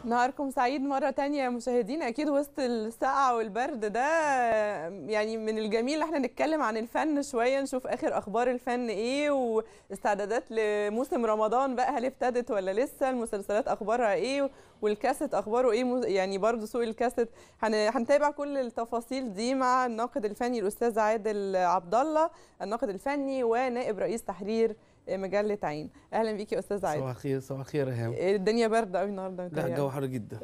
نهاركم سعيد مرة تانية يا مشاهدين. أكيد وسط السقعة والبرد ده يعني من الجميل احنا نتكلم عن الفن شوية، نشوف آخر أخبار الفن إيه واستعدادات لموسم رمضان بقى، هل ابتدت ولا لسه؟ المسلسلات أخبارها إيه والكاسيت أخباره إيه؟ يعني برضو سوق الكاسيت هنتابع كل التفاصيل دي مع الناقد الفني الأستاذ عادل عبد الله، الناقد الفني ونائب رئيس تحرير مجلة عين. اهلا بيكي يا استاذ عادل. صباح الخير. صباح الخير يا هام. الدنيا بارده قوي النهارده. لا الجو حر جدا.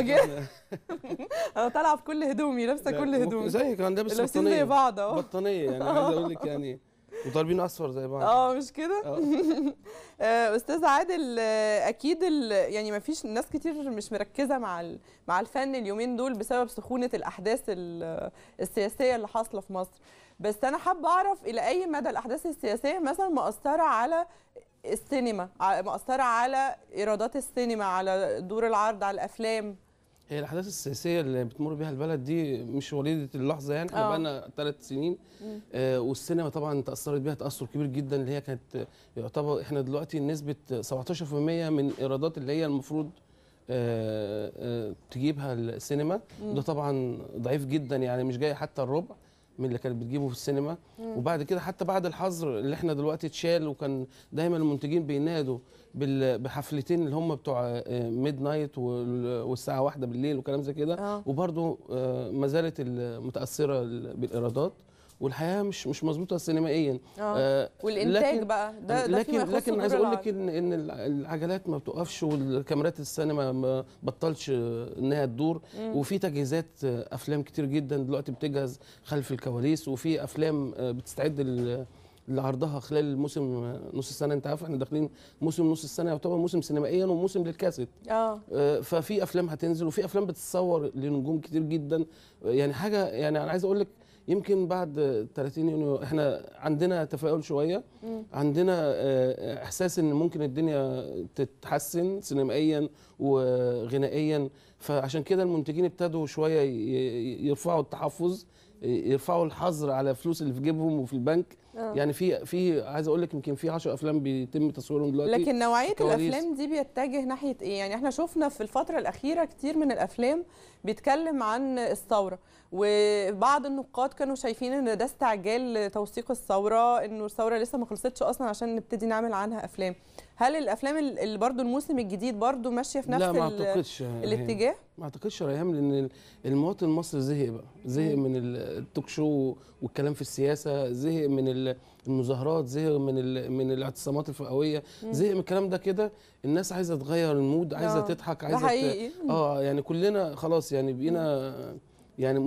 انا طالعه بكل هدومي، لابسه كل هدومي زي كان لابس بطانيه زي بعض اهو. بطانيه يعني عايز اقول لك يعني وطالبين اصفر زي بعض. مش كده؟ استاذ عادل، اكيد يعني ما فيش ناس كتير مش مركزه مع الفن اليومين دول بسبب سخونه الاحداث السياسيه اللي حاصله في مصر، بس انا حابه اعرف الى اي مدى الاحداث السياسيه مثلا مأثره على السينما، مأثره على ايرادات السينما، على دور العرض، على الافلام. هي الاحداث السياسيه اللي بتمر بيها البلد دي مش وليده اللحظه، يعني احنا بقالنا 3 سنين. والسينما طبعا تاثرت بيها تاثر كبير جدا، اللي هي كانت يعتبر احنا دلوقتي نسبه 17% من ايرادات اللي هي المفروض تجيبها السينما. ده طبعا ضعيف جدا، يعني مش جاي حتى الربع من اللي كانت بتجيبه في السينما. وبعد كده حتى بعد الحظر اللي احنا دلوقتي اتشال، وكان دايما المنتجين بينادوا بحفلتين اللي هم بتوع ميد نايت والساعه 1 بالليل وكلام زي كده. وبرده ما زالت متاثره بالايرادات، والحياه مش مظبوطه سينمائيا. والانتاج بقى ده لكن عايز اقول لك ان العجلات ما بتوقفش، والكاميرات السينما ما بطلش انها تدور. وفي تجهيزات افلام كتير جدا دلوقتي بتجهز خلف الكواليس، وفي افلام بتستعد لعرضها خلال الموسم نص السنه. انت عارف احنا داخلين موسم نص السنه، يعتبر موسم سينمائيا وموسم للكاسيت. ففي افلام هتنزل، وفي افلام بتصور لنجوم كتير جدا. يعني حاجه، يعني انا عايز اقول لك يمكن بعد 30 يونيو احنا عندنا تفاؤل شويه، عندنا احساس ان ممكن الدنيا تتحسن سينمائيا وغنائيا. فعشان كده المنتجين ابتدوا شويه يرفعوا التحفظ، يرفعوا الحظر على فلوس اللي في جيبهم وفي البنك. يعني في عايز اقول لك يمكن في 10 افلام بيتم تصويرهم دلوقتي. لكن نوعيه الافلام دي بيتجه ناحيه ايه؟ يعني احنا شفنا في الفتره الاخيره كتير من الافلام بيتكلم عن الثوره، وبعض النقاد كانوا شايفين ان ده استعجال لتوثيق الثوره، انه الثوره لسه ما خلصتش اصلا عشان نبتدي نعمل عنها افلام. هل الافلام اللي برضو الموسم الجديد برضو ماشيه في نفس لا ما اعتقدش الاتجاه؟ ما اعتقدش يا ريهام، لان المواطن المصري زهق من التوك شو والكلام في السياسه، زهق من المظاهرات، زهق من الاعتصامات الفئويه، زهق من الكلام ده. كده الناس عايزه تغير المود، عايزه تضحك، عايزه يعني كلنا خلاص يعني بقينا يعني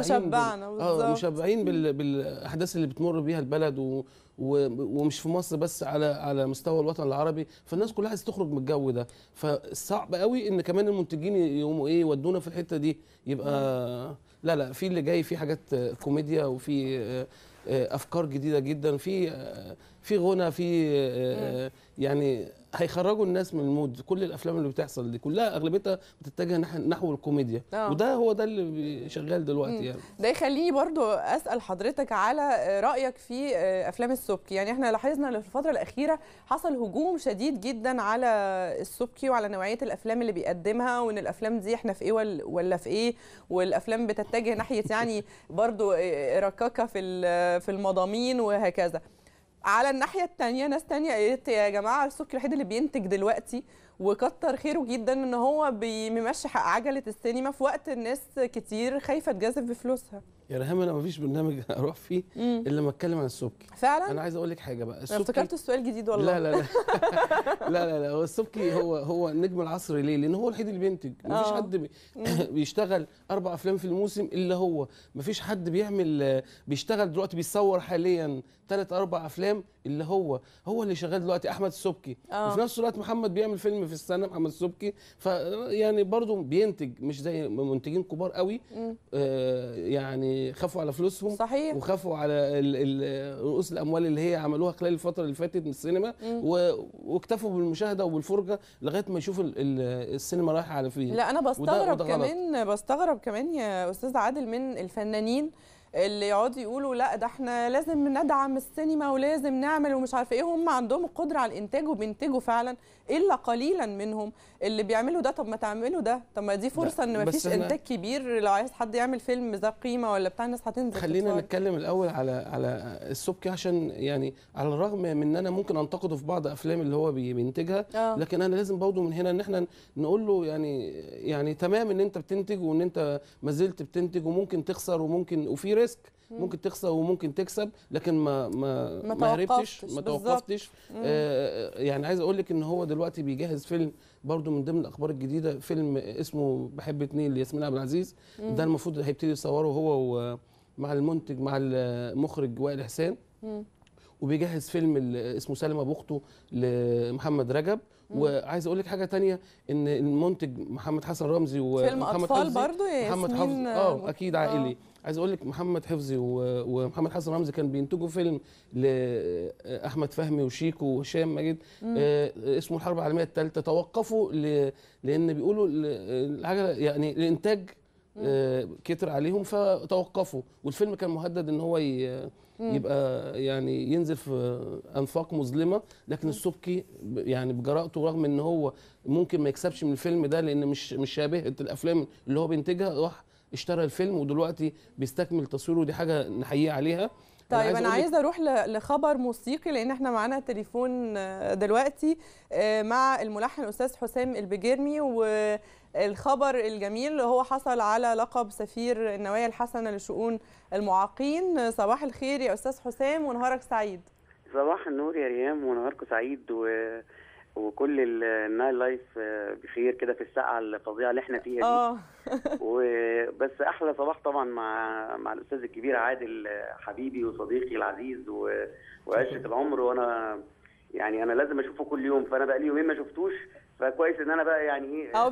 مشبعين بالاحداث اللي بتمر بيها البلد، ومش في مصر بس، على مستوى الوطن العربي. فالناس كلها عايزه تخرج من الجو ده، فصعب قوي ان كمان المنتجين يقوموا يودونا في الحته دي. يبقى لا في اللي جاي، في حاجات كوميديا، وفي افكار جديده جدا، في غنى، في يعني هيخرجوا الناس من المود. كل الافلام اللي بتحصل دي كلها اغلبيتها بتتجه نحو الكوميديا. وده هو ده اللي شغال دلوقتي. يعني ده يخليني برضو اسال حضرتك على رايك في افلام السبكي. يعني احنا لاحظنا ان في الفتره الاخيره حصل هجوم شديد جدا على السبكي وعلى نوعيه الافلام اللي بيقدمها، وان الافلام دي احنا في ايه ولا في ايه، والافلام بتتجه ناحيه يعني برضو ركاكه في المضامين وهكذا. على الناحيه الثانيه ناس ثانيه قالت يا جماعه السبكي الوحيد اللي بينتج دلوقتي، وكتر خيره جدا ان هو بيمشي عجله السينما في وقت الناس كتير خايفه تجازف بفلوسها. يا ريهام انا مفيش برنامج اروح فيه الا لما اتكلم عن السبكي. فعلا انا عايز اقول لك حاجه بقى. انا افتكرت السؤال جديد والله. لا هو السبكي هو نجم العصر. ليه؟ لان هو الوحيد اللي بينتج. مفيش حد بيشتغل 4 أفلام في الموسم الا هو. مفيش حد بيشتغل دلوقتي بيصور حاليا 3 4 أفلام الا هو اللي شغال دلوقتي، احمد السبكي. وفي نفس الوقت محمد بيعمل فيلم في السنه، محمد السبكي. فيعني برضه بينتج، مش زي منتجين كبار قوي يعني خافوا على فلوسهم. صحيح. وخافوا على رؤوس الاموال اللي هي عملوها خلال الفتره اللي فاتت من السينما، واكتفوا بالمشاهده وبالفرجه لغايه ما يشوفوا السينما رايحه على فين. لا انا بستغرب كمان يا استاذ عادل من الفنانين اللي يقعدوا يقولوا لا ده احنا لازم ندعم السينما ولازم نعمل ومش عارفه ايه، هم عندهم القدره على الانتاج وبينتجوا فعلا الا قليلا منهم اللي بيعملوا ده. طب ما تعملوا ده، طب ما دي فرصه ان ما فيش انتاج كبير، لو عايز حد يعمل فيلم ذا قيمه ولا بتاع الناس هتنزل. خلينا نتكلم الاول على السبكي، عشان يعني على الرغم من ان انا ممكن انتقده في بعض افلام اللي هو بينتجها، لكن انا لازم برضه من هنا ان احنا نقول له يعني تمام ان انت بتنتج وان انت ما زلت بتنتج وممكن تخسر وفي ريسك، ممكن تخسر وممكن تكسب، لكن ما هربتش، ما توقفتش. يعني عايز اقول لك ان هو دلوقتي بيجهز فيلم برضو من ضمن الاخبار الجديده، فيلم اسمه بحب اتنين لياسمين عبد العزيز. ده المفروض هيبتدي يصوره هو مع المنتج مع المخرج وائل احسان، وبيجهز فيلم اسمه سالم ابو اخته لمحمد رجب. وعايز اقول لك حاجه تانية، ان المنتج محمد حسن رمزي ومحمد حفظي برضو محمد حفظي اكيد عائلي. عايز اقول لك محمد حفظي ومحمد حسن رمزي كان بينتجوا فيلم لاحمد فهمي وشيكو وهشام ماجد اسمه الحرب العالميه الثالثه، توقفوا لان بيقولوا الحاجه يعني الانتاج كتر عليهم فتوقفوا، والفيلم كان مهدد ان هو يبقى يعني ينزل في انفاق مظلمه. لكن السبكي يعني بجرأته رغم ان هو ممكن ما يكسبش من الفيلم ده لان مش شبيهه الافلام اللي هو بينتجها، راح اشترى الفيلم ودلوقتي بيستكمل تصويره، ودي حاجه نحييه عليها. طيب انا عايزه اروح لخبر موسيقي، لان احنا معانا تليفون دلوقتي مع الملحن الاستاذ حسام البجيرمي، والخبر الجميل اللي هو حصل على لقب سفير النوايا الحسنه لشؤون المعاقين. صباح الخير يا استاذ حسام ونهارك سعيد. صباح النور يا ريم ونهاركم سعيد، وكل النايل لايف بخير كده في الساعه الفظيعه اللي احنا فيها دي. وبس احلى صباح طبعا مع الاستاذ الكبير عادل حبيبي وصديقي العزيز وعشره العمر، وانا يعني انا لازم اشوفه كل يوم، فانا بقى لي يومين ما شفتوش، فكويس ان انا بقى يعني ايه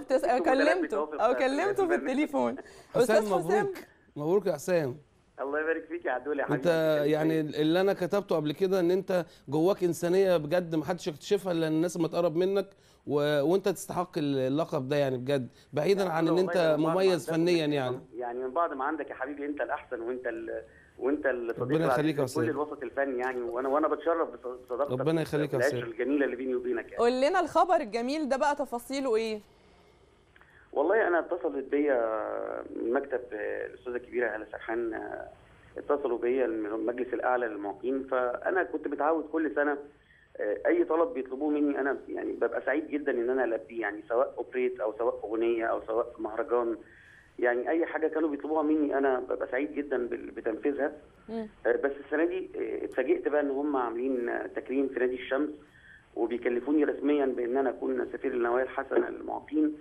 كلمته في التليفون. استاذ حسام مبروك يا حسام. الله يبارك فيك يا عدول يا حبيبي. انت يعني اللي انا كتبته قبل كده ان انت جواك انسانيه بجد ما حدش يكتشفها الا الناس ما تقرب منك، وانت تستحق اللقب ده يعني بجد، بعيدا عن ان انت مميز فنيا يعني من بعد ما عندك يا حبيبي انت الاحسن، وانت الصديق ربنا يخليك يا كل الوسط الفني يعني، وانا بتشرف بصداقتك، ربنا يخليك يا العشره الجميله اللي بيني وبينك يعني. قول لنا الخبر الجميل ده بقى تفاصيله ايه؟ والله انا اتصلت بيا من مكتب الاستاذه الكبيره هاله سرحان، اتصلوا بيا المجلس الاعلى للمعاقين، فانا كنت متعود كل سنه اي طلب بيطلبوه مني انا يعني ببقى سعيد جدا ان انا البيه، يعني سواء اوبريت او سواء اغنيه او سواء مهرجان، يعني اي حاجه كانوا بيطلبوها مني انا ببقى سعيد جدا بتنفيذها. بس السنه دي اتفاجئت بقى ان هم عاملين تكريم في نادي الشمس، وبيكلفوني رسميا بان انا اكون سفير النوايا الحسنه للمعاقين.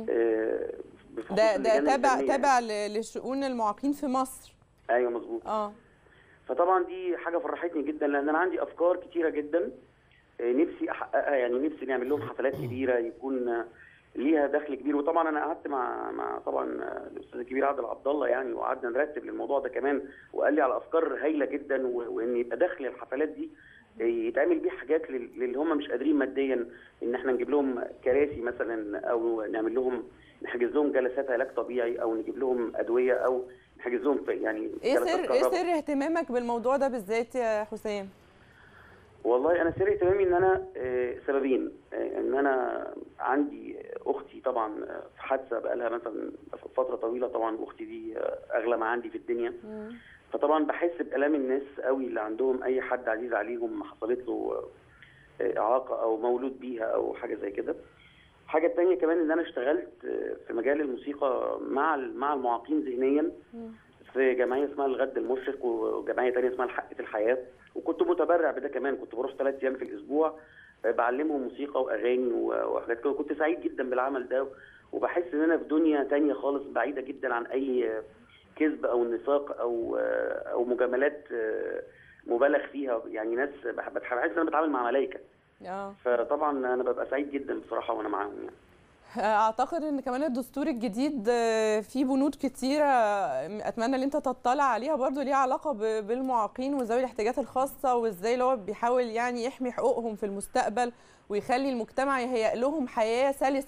ده تابع لشؤون المعاقين في مصر. ايوه مظبوط. فطبعا دي حاجه فرحتني جدا، لان انا عندي افكار كتيره جدا نفسي احققها، يعني نفسي نعمل لهم حفلات كبيره يكون ليها دخل كبير. وطبعا انا قعدت مع طبعا الاستاذ الكبير عادل عبد الله يعني، وقعدنا نرتب للموضوع ده كمان، وقال لي على افكار هايله جدا، وان يبقى دخل الحفلات دي يتعمل بيه حاجات للي هم مش قادرين ماديا، ان احنا نجيب لهم كراسي مثلا، او نعمل لهم نحجز لهم جلسات علاج طبيعي، او نجيب لهم ادويه، او نحجز لهم يعني ايه سر اهتمامك بالموضوع ده بالذات يا حسام؟ والله انا سر اهتمامي ان انا سببين، ان انا عندي اختي طبعا في حادثه بقى لها مثلا فتره طويله، طبعا اختي دي اغلى ما عندي في الدنيا، فطبعا بحس بالام الناس قوي اللي عندهم اي حد عزيز عليهم حصلت له اعاقه او مولود بيها او حاجه زي كده. الحاجه الثانيه كمان ان انا اشتغلت في مجال الموسيقى مع المعاقين ذهنيا في جمعيه اسمها الغد المشرق، وجمعيه ثانيه اسمها الحق في الحياه، وكنت متبرع بده كمان، كنت بروح 3 ايام في الاسبوع بعلمهم موسيقى واغاني وحاجات كده. كنت سعيد جدا بالعمل ده، وبحس ان انا في دنيا ثانيه خالص بعيده جدا عن اي كذب او نفاق او مجاملات مبالغ فيها، يعني ناس بحس ان انا بتعامل مع ملائكه. فطبعا انا ببقى سعيد جدا بصراحه وانا معاهم يعني. اعتقد ان كمان الدستور الجديد فيه بنود كتيره اتمنى ان انت تطلع عليها برضو ليها علاقه بالمعاقين وذوي الاحتياجات الخاصه، وازاي اللي هو بيحاول يعني يحمي حقوقهم في المستقبل ويخلي المجتمع يهيئ لهم حياه سلسه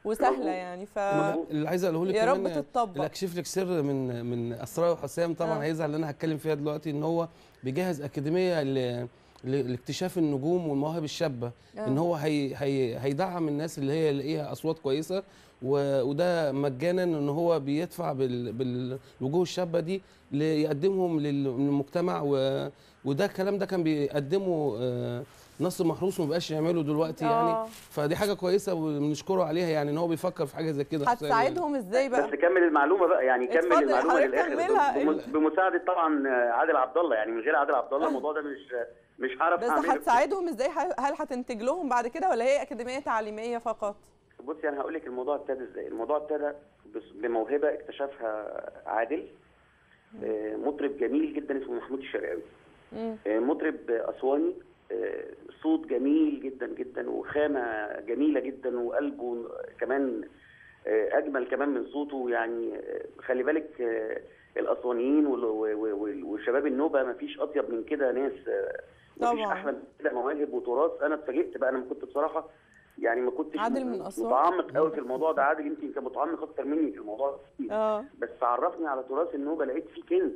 وسهله يعني. اللي عايز اقوله لك يا رب كمان تتطبق. اللي اكشف لك سر من اسرار حسام طبعا هيزعل اللي انا هتكلم فيها دلوقتي، ان هو بيجهز اكاديميه لاكتشاف النجوم والمواهب الشابه. ان هو هيدعم الناس اللي هي ليها اصوات كويسه، وده مجانا، ان هو بيدفع بالوجوه الشابه دي ليقدمهم للمجتمع. وده الكلام ده كان بيقدمه نصر محروس وما بقاش يعمله دلوقتي يعني. فدي حاجه كويسه وبنشكره عليها يعني، ان هو بيفكر في حاجه زي كده. هتساعدهم ازاي بقى؟ بس كمل المعلومه بقى يعني، كمل المعلومه للاخر بمساعده طبعا عادل عبد الله. يعني من غير عادل عبد الله الموضوع ده مش هعرف بس اعمله. هتساعدهم ازاي؟ هل هتنتج لهم بعد كده ولا هي اكاديميه تعليميه فقط؟ بصي انا هقول لك الموضوع ابتدى ازاي. الموضوع ابتدى بموهبه اكتشفها عادل، مطرب جميل جدا اسمه محمود الشرقاوي. مطرب اسواني، صوت جميل جدا جدا وخامه جميله جدا وقلبه كمان اجمل كمان من صوته. يعني خلي بالك الاسوانيين والشباب النوبه ما فيش اطيب من كده ناس، ما فيش احلى من كده مواهب وتراث. انا اتفاجئت بقى، انا كنت بصراحه يعني ما كنتش متعمق قوي في الموضوع ده. عادل يمكن كان متعمق اكتر مني في الموضوع ده. بس عرفني على تراث النوبه، لقيت فيه كنز.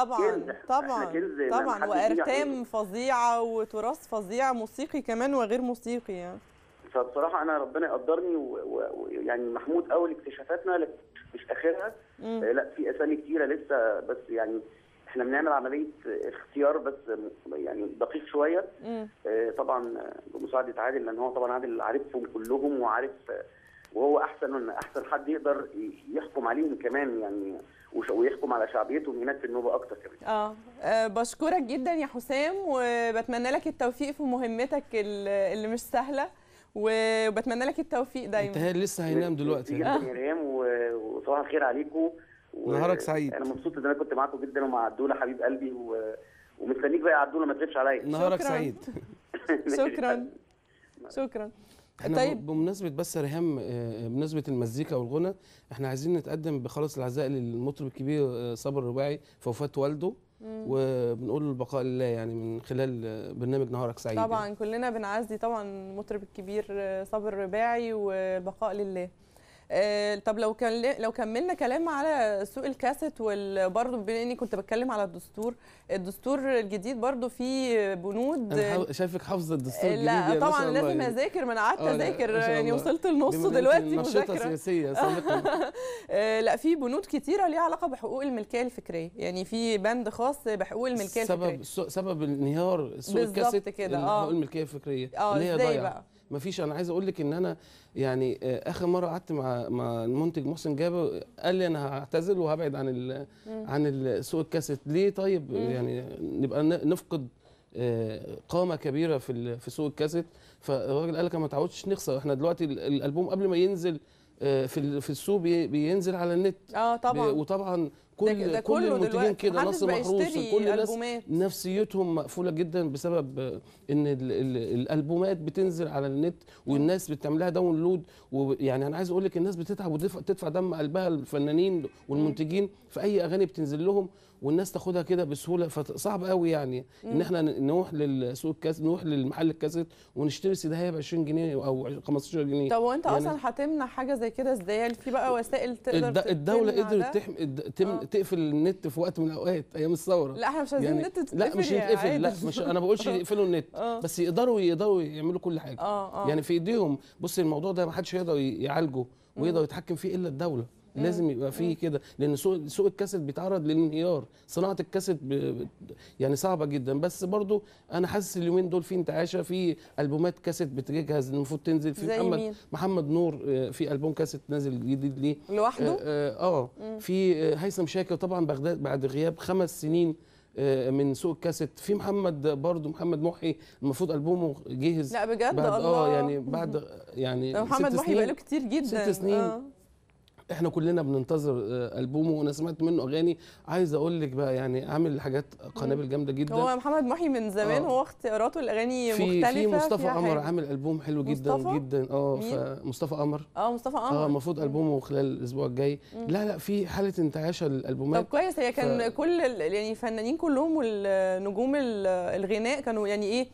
طبعا وارتام فظيعه وتراث فظيع، موسيقي كمان وغير موسيقي يعني. فبصراحه انا ربنا يقدرني ويعني محمود اول اكتشافاتنا مش اخرها. لا في اسامي كتيره لسه، بس يعني احنا بنعمل عمليه اختيار بس يعني دقيق شويه. طبعا بمساعده عادل، لان هو طبعا عادل عارفهم كلهم وعارف، وهو احسن حد يقدر يحكم عليهم كمان يعني، ويحكم على شعبيتهم هناك في النوبه اكتر كمان. بشكرك جدا يا حسام، وبتمنى لك التوفيق في مهمتك اللي مش سهله، وبتمنى لك التوفيق دايما. انت لسه هينام دلوقتي يا ريهام، وصباح الخير عليكم. نهارك سعيد. انا مبسوط ان انا كنت معاكم جدا، ومع عدوله حبيب قلبي، ومستنيك بقى يا عدوله ما تغيبش عليا. نهارك سعيد. شكرا. احنا طيب بمناسبه بس يا ريهام، بمناسبه المزيكا والغنى، احنا عايزين نتقدم بخالص العزاء للمطرب الكبير صابر الرباعي في وفاه والده، وبنقول له البقاء لله يعني من خلال برنامج نهارك سعيد. طبعا يعني. كلنا بنعزي طبعا المطرب الكبير صابر الرباعي، والبقاء لله. طب لو كملنا كلام على سوق الكاسيت، وبرضه بما اني كنت بتكلم على الدستور الجديد برضه فيه بنود. انا شايفك حافظه الدستور الجديد. لا طبعا لازم اذاكر، ما انا قعدت اذاكر يعني، وصلت النص دلوقتي مذاكره. سياسيه لا في بنود كتيره ليها علاقه بحقوق الملكيه الفكريه، يعني في بند خاص بحقوق الملكيه الفكريه. سبب انهيار سوق الكاسيت كده حقوق الملكيه الفكريه اللي هي ضايعه. مفيش. انا عايز اقول لك ان انا يعني اخر مره قعدت مع المنتج محسن جابر، قال لي انا هعتزل وهبعد عن سوق الكاسيت. ليه؟ طيب يعني نبقى نفقد قامه كبيره في سوق الكاسيت. فالراجل قال لك ما تعودش نخسر. احنا دلوقتي الالبوم قبل ما ينزل في السوق بينزل على النت. طبعا. وطبعا كل المنتجين كده، نصر محروس وكل الناس نفسيتهم مقفوله جدا بسبب ان الالبومات بتنزل على النت، والناس بتعملها داونلود. ويعني انا عايز اقول لك الناس بتتعب وتدفع دم قلبها الفنانين والمنتجين في اي اغاني بتنزل لهم، والناس تاخدها كده بسهوله. فصعب قوي يعني ان احنا نروح للسوق الكاسيت، نروح للمحل الكاسيت ونشتري سيديهايه ب 20 جنيه او 15 جنيه. طب وانت يعني اصلا هتمنع حاجه زي كده ازاي؟ هل في بقى وسائل تقدر الدوله قدرت تقفل النت في وقت من الاوقات ايام الثوره. لا احنا مش عايزين يعني النت تتقفل. لا مش يتقفل، لا مش انا بقولش يقفلوا النت، بس يقدروا يعملوا كل حاجه. يعني في ايديهم. بصي الموضوع ده ما حدش يقدر يعالجه ويقدر يتحكم فيه الا الدوله. لازم يبقى فيه كده، لان سوق الكاسيت بيتعرض للانهيار. صناعه الكاسيت يعني صعبه جدا. بس برضو انا حاسس اليومين دول في انتعاشه، في البومات كاسيت بتجهز المفروض تنزل. في محمد نور في البوم كاسيت نازل جديد ليه لوحده. في هيثم شاكر طبعا بغداد بعد غياب 5 سنين من سوق الكاسيت. في محمد محي المفروض البومه جاهز. لا بجد بعد الله. يعني بعد يعني محمد محي بقاله كتير جدا 6 سنين. احنا كلنا بننتظر البومه، وانا سمعت منه اغاني. عايز اقول لك بقى يعني عامل حاجات قنابل جامده جدا. هو محمد محي من زمان هو اختياراته الاغاني مختلفه. في مصطفى قمر عامل البوم حلو جدا جدا. مصطفى قمر. مصطفى قمر المفروض البومه خلال الاسبوع الجاي. لا في حاله انتعاشه للالبومات. طب كويس. هي كان كل يعني الفنانين كلهم والنجوم الغناء كانوا يعني ايه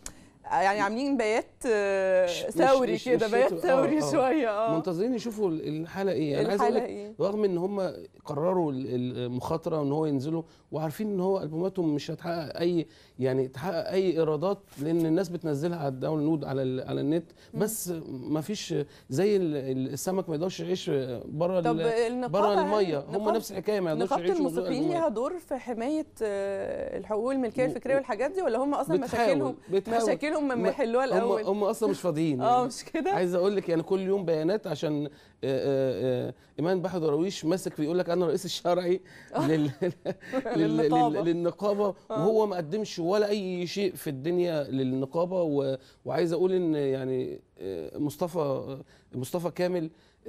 يعني عاملين بيات ثوري كده، بيات ثوري شويه. منتظرين يشوفوا الحاله ايه. انا عايز اقول لك رغم ان هم قرروا المخاطره ان هو ينزلوا وعارفين ان هو البوماتهم مش هتحقق اي يعني تحقق اي ايرادات، لان الناس بتنزلها على الداونلود على النت، بس ما فيش زي السمك ما يقدرش يعيش بره الميه. هم نفس الحكايه، ما يقدرش يعيشوا. نقابه الموسيقيين ليها دور في حمايه الحقوق الملكيه الفكريه والحاجات دي، ولا هم اصلا مشاكلهم لما يحلوها الاول؟ هم اصلا مش فاضيين. مش كده. عايز اقول لك يعني كل يوم بيانات عشان ايمان بحر درويش ماسك بيقول لك انا الرئيس الشرعي للنقابه، وهو ما قدمش ولا اي شيء في الدنيا للنقابه. وعايز اقول ان يعني مصطفى كامل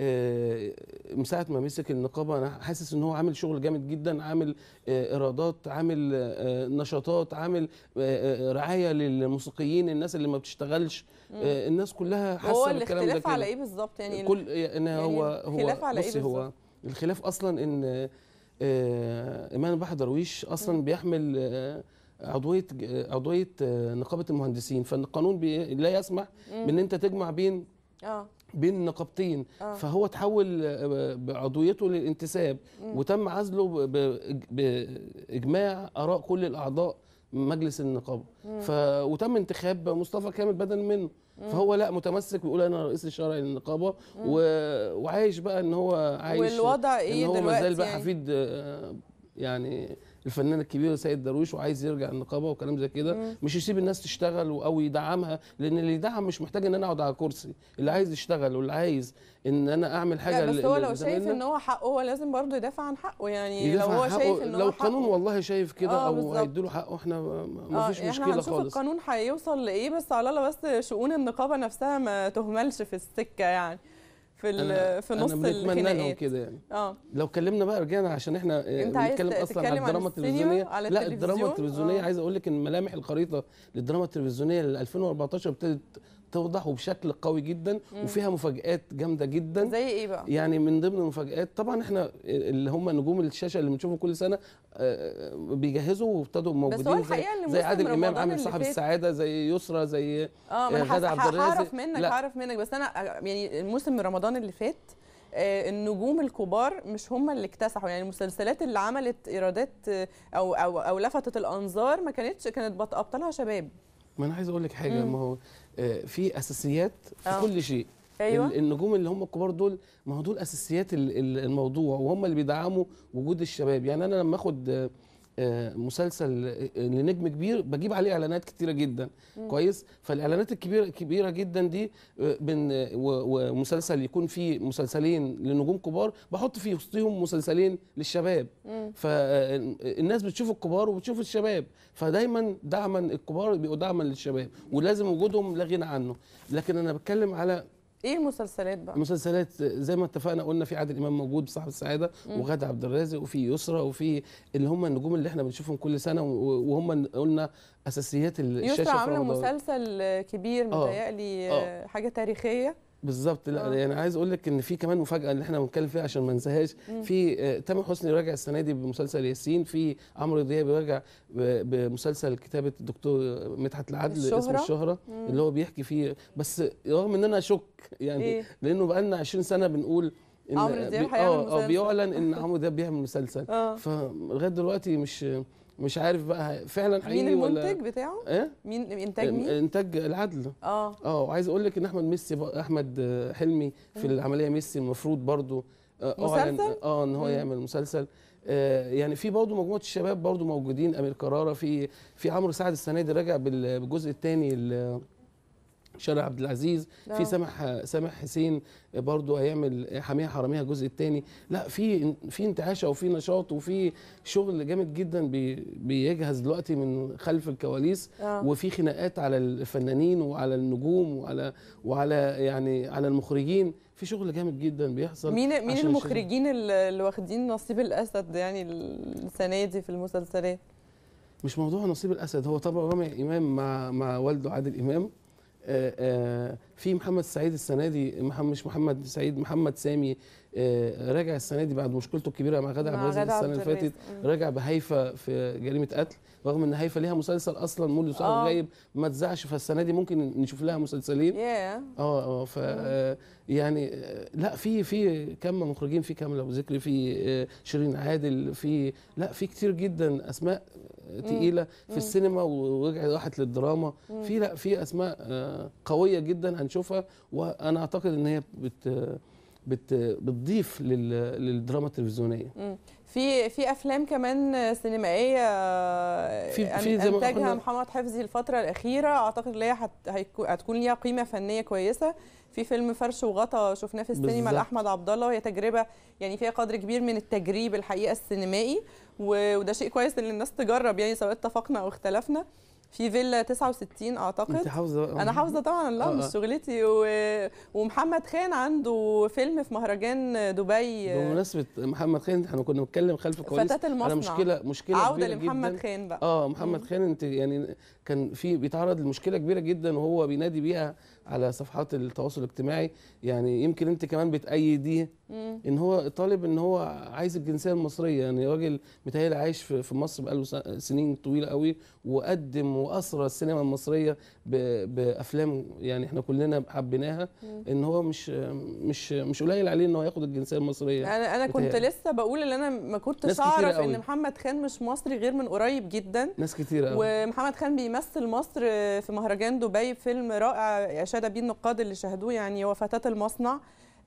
من ساعه ما مسك النقابه انا حاسس ان هو عامل شغل جامد جدا، عامل ايرادات، عامل نشاطات، عامل رعايه للموسيقيين، الناس اللي ما بتشتغلش، الناس كلها حاسه بالكلام ده. هو الاختلاف على ايه بالظبط يعني؟ هو الخلاف على ايه بالظبط؟ هو الخلاف اصلا ان ايمان بحر درويش اصلا بيحمل عضويه نقابه المهندسين، فالقانون لا يسمح بان انت تجمع بين نقابتين. فهو تحول بعضويته للانتساب، وتم عزله باجماع اراء كل الاعضاء مجلس النقابه، وتم انتخاب مصطفى كامل بدلا منه. فهو لا متمسك بيقول انا رئيس الشرعي للنقابه، وعايش بقى ان هو عايش. والوضع ايه دلوقتي؟ ان هو ما زال بقى حفيد يعني الفنان الكبير سيد درويش، وعايز يرجع النقابه وكلام زي كده، مش يسيب الناس تشتغل او يدعمها، لان اللي يدعم مش محتاج ان انا اقعد على كرسي، اللي عايز يشتغل واللي عايز ان انا اعمل حاجه. بس هو لو شايف ان هو حقه هو لازم برضه يدافع عن حقه، يعني لو هو شايف ان هو لو القانون والله شايف كده او هيديله حقه، احنا ما فيش مشكله خالص. احنا هنشوف القانون هيوصل لايه، بس على الله بس شؤون النقابه نفسها ما تهملش في السكه يعني في نص الخناقات. انا لهم كده يعني. لو اتكلمنا بقى رجعنا عشان احنا بنتكلم اصلا على الدراما التلفزيونيه. لا الدراما التلفزيونيه عايز اقول لك ان ملامح الخريطه للدراما التلفزيونيه ل 2014 ابتدت توضح وبشكل قوي جدا، وفيها مفاجآت جامده جدا. زي ايه بقى؟ يعني من ضمن المفاجآت طبعا احنا اللي هم نجوم الشاشه اللي بنشوفهم كل سنه بيجهزوا وابتدوا موجودين، زي عادل امام عامل صاحب السعاده، زي يسرا، زي غادة عبد الرازق. هعرف منك بس انا يعني الموسم رمضان اللي فات النجوم الكبار مش هم اللي اكتسحوا، يعني المسلسلات اللي عملت ايرادات او لفتت الانظار كانت ابطالها شباب. ما انا عايز اقول لك حاجه، ما هو في اساسيات في كل شيء. أيوة. النجوم اللي هم الكبار دول، ما هو دول اساسيات الموضوع، وهم اللي بيدعموا وجود الشباب. يعني انا لما اخد مسلسل لنجم كبير بجيب عليه اعلانات كتيره جدا. كويس. فالاعلانات الكبيره جدا دي ومسلسل يكون فيه مسلسلين لنجوم كبار، بحط فيه وسطهم مسلسلين للشباب. فالناس بتشوف الكبار وبتشوف الشباب، فدايما دعما الكبار بيبقوا دعما للشباب، ولازم وجودهم لا غنى عنه. لكن انا بتكلم على ايه المسلسلات بقى؟ مسلسلات زي ما اتفقنا، قلنا في عادل امام موجود بصاحب السعاده، وغادة عبد الرازق، وفي يسرا، وفي اللي هم النجوم اللي احنا بنشوفهم كل سنه، وهم قلنا اساسيات الشاشه. يسرا عامله مسلسل كبير متهيألي حاجه تاريخيه بالظبط. لا يعني عايز اقول لك ان في كمان مفاجاه اللي احنا بنتكلم فيها عشان ما ننساهاش. في تامر حسني راجع السنه دي بمسلسل ياسين، في عمرو دياب راجع بمسلسل كتابه الدكتور مدحت العدل اسمه الشهره، اللي هو بيحكي فيه. بس رغم ان انا اشك يعني لانه بقى لنا 20 سنه بنقول ان عمرو دياب هيعمل مسلسل، بيعلن ان عمرو دياب بيعمل مسلسل، فلغايه دلوقتي مش عارف بقى فعلا حقيقي ولا مين المنتج بتاعه؟ مين انتاج مين؟ انتاج العدل. وعايز اقول لك ان احمد حلمي في العمليه ميسي المفروض برضو مسلسل ان هو يعمل مسلسل. يعني في برضو مجموعه الشباب برضو موجودين، امير كرارة، في عمرو سعد السنه دي راجع بالجزء الثاني شارع عبد العزيز، في سامح حسين برضو هيعمل حاميها حراميها الجزء الثاني. لا في انتعاشه وفي نشاط وفي شغل جامد جدا بيجهز دلوقتي من خلف الكواليس. وفي خناقات على الفنانين وعلى النجوم وعلى يعني على المخرجين، في شغل جامد جدا بيحصل. مين المخرجين اللي واخدين نصيب الاسد يعني السنه دي في المسلسلات؟ مش موضوع نصيب الاسد، هو طبعا رامي امام مع والده عادل امام. في محمد سعيد السنه دي، مش محمد سعيد، محمد سامي راجع السنه دي بعد مشكلته الكبيره مع غادة عبد الرازق السنه اللي فاتت، راجع بهيفا في جريمه قتل، رغم ان هيفا ليها مسلسل اصلا مولد صقر غايب ما اتذاعش، فالسنه دي ممكن نشوف لها مسلسلين. ف يعني لا في كم مخرجين، في كامل ابو ذكري، في شيرين عادل، في كتير جدا اسماء تقيله في السينما، راحت للدراما، في اسماء قويه جدا هنشوفها، وانا اعتقد ان هي بتضيف للدراما التلفزيونيه. في افلام كمان سينمائيه في انتجها محمد حفظي الفتره الاخيره، اعتقد ان هي هتكون ليها قيمه فنيه كويسه. في فيلم فرش وغطا شفناه في السينما لاحمد عبد الله، وهي تجربه يعني فيها قدر كبير من التجريب الحقيقه السينمائي، وده شيء كويس ان الناس تجرب يعني سواء اتفقنا او اختلفنا. في فيلا 69 اعتقد. انت حافظه؟ انا حافظه طبعا، لا مش شغلتي. ومحمد خان عنده فيلم في مهرجان دبي. بمناسبه محمد خان، احنا كنا بنتكلم خلف الكواليس فتاة المصنع على مشكله عوده كبيره لمحمد جدا. خان بقى. محمد خان انت يعني كان بيتعرض لمشكله كبيره جدا، وهو بينادي بيها على صفحات التواصل الاجتماعي، يعني يمكن انت كمان بتأيديه، ان هو طالب ان هو عايز الجنسيه المصريه، يعني راجل متهيألي عايش في مصر بقاله سنين طويله قوي، وقدم واسرى السينما بافلام يعني احنا كلنا حبيناها، ان هو مش قليل عليه ان هو ياخد الجنسيه المصريه. انا كنت لسه بقول ان انا ما كنتش اعرف ان محمد خان مش مصري غير من قريب جدا. ناس كتير قوي. ومحمد خان بيمثل مصر في مهرجان دبي بفيلم رائع اشاد بيه النقاد اللي شاهدوه، يعني هو فتاة المصنع،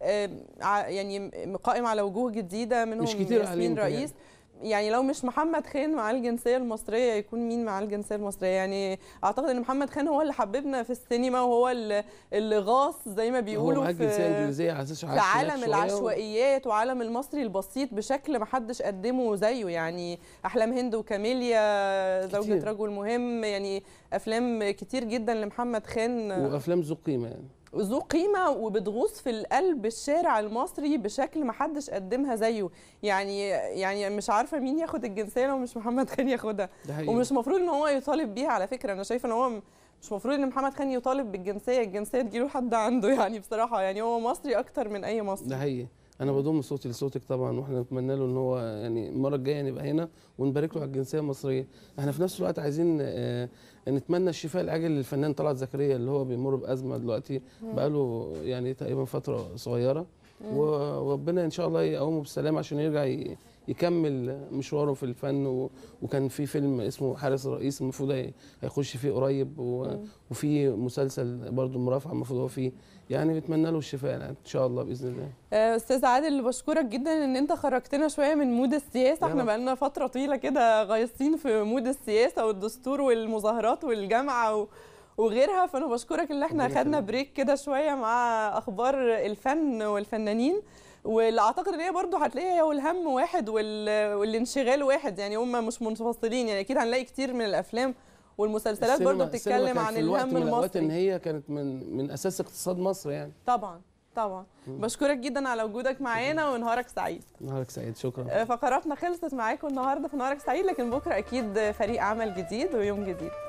يعني قائم على وجوه جديده منهم ياسمين رئيس. يعني لو مش محمد خان معاه الجنسيه المصريه يكون مين معاه الجنسيه المصريه؟ يعني اعتقد ان محمد خان هو اللي حببنا في السينما، وهو اللي غاص زي ما بيقولوا في عالم العشوائيات وعالم المصري البسيط بشكل ما حدش قدمه زيه. يعني احلام هند وكاميليا، زوجة رجل مهم، يعني افلام كتير جدا لمحمد خان، وافلام ذو قيمه، يعني ذو قيمه وبتغوص في القلب الشارع المصري بشكل ما حدش قدمها زيه. يعني مش عارفه مين ياخد الجنسيه لو مش محمد خان ياخدها، ومش مفروض ان هو يطالب بيها. على فكره انا شايفه ان هو مش مفروض ان محمد خان يطالب بالجنسيه، الجنسيه تجيله حد عنده يعني بصراحه، يعني هو مصري اكتر من اي مصري. ده حقيقي. انا بضم صوتي لصوتك طبعا، واحنا نتمنى له ان هو يعني المره الجايه نبقى هنا ونبارك له على الجنسيه المصريه. احنا في نفس الوقت عايزين نتمنى الشفاء العاجل للفنان طلعت زكريا اللي هو بيمر بازمه دلوقتي بقاله يعني تقريبا فتره صغيره، وربنا ان شاء الله يقومه بالسلامه عشان يرجع يكمل مشواره في الفن. وكان في فيلم اسمه حارس الرئيس المفروض هيخش فيه قريب، وفي مسلسل برضه مرافعه المفروض هو فيه، يعني بتمنى له الشفاء يعني ان شاء الله باذن الله. استاذ عادل بشكرك جدا ان انت خرجتنا شويه من مود السياسه، احنا بقالنا فتره طويله كده غايصين في مود السياسه والدستور والمظاهرات والجامعه وغيرها، فانا بشكرك ان احنا خدنا بريك كده شويه مع اخبار الفن والفنانين، واللي اعتقد ان هي برضه هتلاقيها والهم واحد والانشغال واحد، يعني هم مش منفصلين. يعني اكيد هنلاقي كتير من الافلام والمسلسلات برضه بتتكلم عن الهم المصري، ان هي كانت من اساس اقتصاد مصر يعني. طبعا. بشكرك جدا على وجودك معانا، ونهارك سعيد. نهارك سعيد، شكرا. فقراتنا خلصت معاكم النهارده في نهارك سعيد، لكن بكره اكيد فريق عمل جديد ويوم جديد.